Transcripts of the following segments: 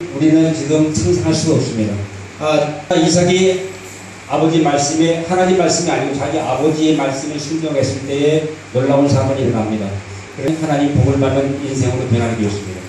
우리는 지금 상상할 수가 없습니다. 이삭이 아버지 말씀에, 하나님 말씀이 아니고 자기 아버지의 말씀에 순종했을 때에 놀라운 사건이 일어납니다. 그래서 하나님 복을 받는 인생으로 변하게 되었습니다.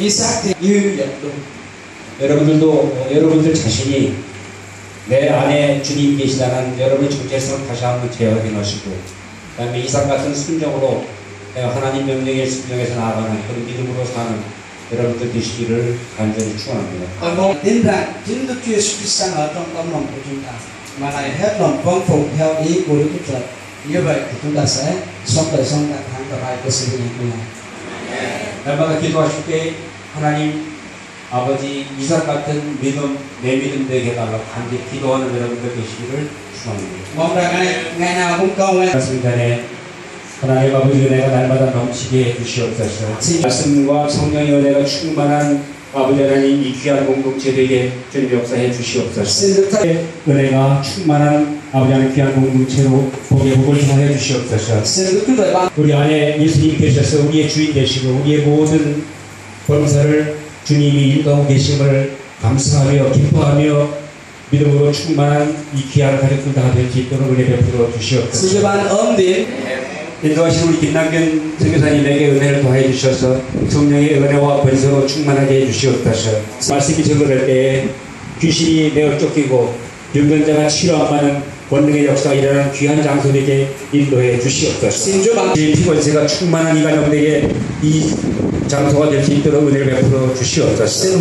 여러분들 자신이 내 안에 주님 계시다는 여러분의 정체성을 다시 한번 재확인하시고, 그 다음에 이삭 같은 순종으로 하나님 명령에 순종해서 나아가는 그런 믿음으로 사는 여러분들 되시기를 간절히 축원합니다. Tin rằng chính Đức Chúa Giêsu Christ đang ở trong tấm lòng của chúng ta, mà này hết lòng vâng phục theo ý của Đức Chúa Trời. Như vậy thì chúng ta sẽ sống đời sống đạt thắng và bài của sự bình an. 날마다 기도하실 때 하나님 아버지 이삭 같은 믿음, 내 믿음 되게 해달라고 간절히 기도하는 여러분들 되시기를 축원합니다. Mong rằng ngày nào cũng cầu nguyện. 하나님 아버지 은혜가 날마다 넘치게 해주시옵소서. 말씀과 성령의 은혜가 충만한 아버지 하나님 이 귀한 공동체 되게 주님 역사해 주시옵소서. 은혜가 충만한 아버지 하나님 귀한 공동체로 복의 복을 통하여 주시옵소서. 우리 안에 예수님 계셔서 우리의 주인 되시고 우리의 모든 범사를 주님이 인도하고 계심을 감사하며 기뻐하며 믿음으로 충만한 이 귀한 가족들 다 될 수 있도록 은혜 베풀어 주시옵소서. 인도하신 우리 김남균 선교사님에게 은혜를 더해 주셔서 성령의 은혜와 번성으로 충만하게 해 주시옵소서. 말씀이 적어질 때에 귀신이 내어 쫓기고 병변자가 치료하는 권능의 역사가 일어나는 귀한 장소에게 인도해 주시옵소서. 피곤세가 충만한 이 가정들에게 이 장소가 될 수 있도록 은혜를 베풀어 주시옵소서.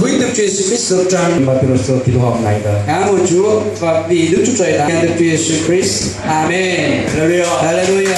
받들어서 기도하옵나이다. Cảm ơn Chúa và vì Đức Chúa Trời đã Đức Chúa Giêsu Christ. Amen. Hallelujah.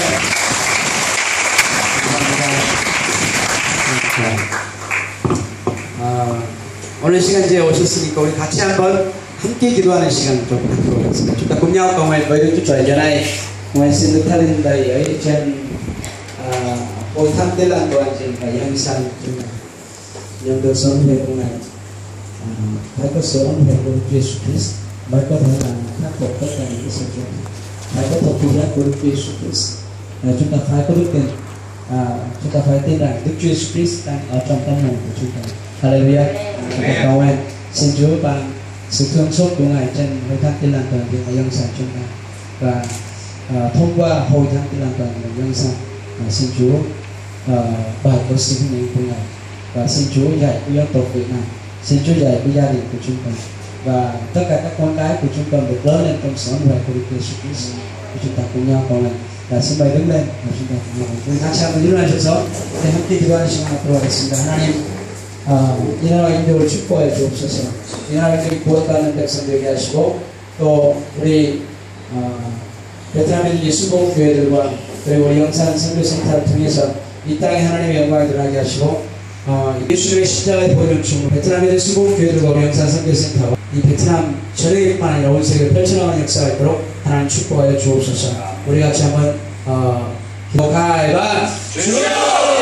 오늘 시간제에 오셨으니까 우리 같이 한번 함께 기도하는 시간을 좀 갖도록 하겠습니다. chúng ta cùng nhau cầu nguyện với Đức Chúa Trời. Giờ này nguyện xin được thánh đầy ở trên hội thánh Tế Lành Đoàn trên và dân sanh chúng ta nhận được sự ơn huệ của Ngài. Phải có sự ơn huệ của Đức Chúa Giêsu Christ mới có thể là khắc phục tất cả những cái sự kiện. Phải có thập tự giá của Đức Chúa Giêsu Christ. Chúng ta phải có đức tin. Chúng ta phải tin rằng Đức Chúa Giêsu Christ đang ở trong tâm hồn của chúng ta. Hallelujah. Chúng ta cầu nguyện xin Chúa ban sự thương xót của Ngài trên hội thánh Tin Lành Toàn Diện và dân sanh chúng ta, và thông qua hội thánh Tin Lành Toàn Diện và dân sanh xin Chúa bài của sự hưng nhiệm của Ngài, và xin Chúa dạy của dân tộc Việt Nam, xin Chúa dạy của gia đình của chúng ta, và tất cả các con cái của chúng ta được lớn lên trong sự ơn huệ của Đức Giêsu Christ. Chúng ta cùng nhau cầu nguyện. Xin mời đứng lên và chúng ta cùng nhau. 우리 같이 한번 일어나셔서 함께 기도하는 시간 갖도록 하겠습니다. 하나님, 이 나라 인도를 축복해 주옵소서. 이 나라들이 구원받는 백성 되게 하시고, 또 우리 베트남의 예수복음교회들과 그리고 우리 영산 선교센터를 통해서 이 땅에 하나님의 영광을 드러나게 하시고, 예수님의 십자가의 보혈을 충으로 베트남의 예수복음교회들과 우리 영산 선교센터와 이 베트남 전역뿐만 아니라 온 세계를 펼쳐나가는 역사가 있도록 하나님 축복하여 주옵소서. 우리 같이 한번 기도하여 주여!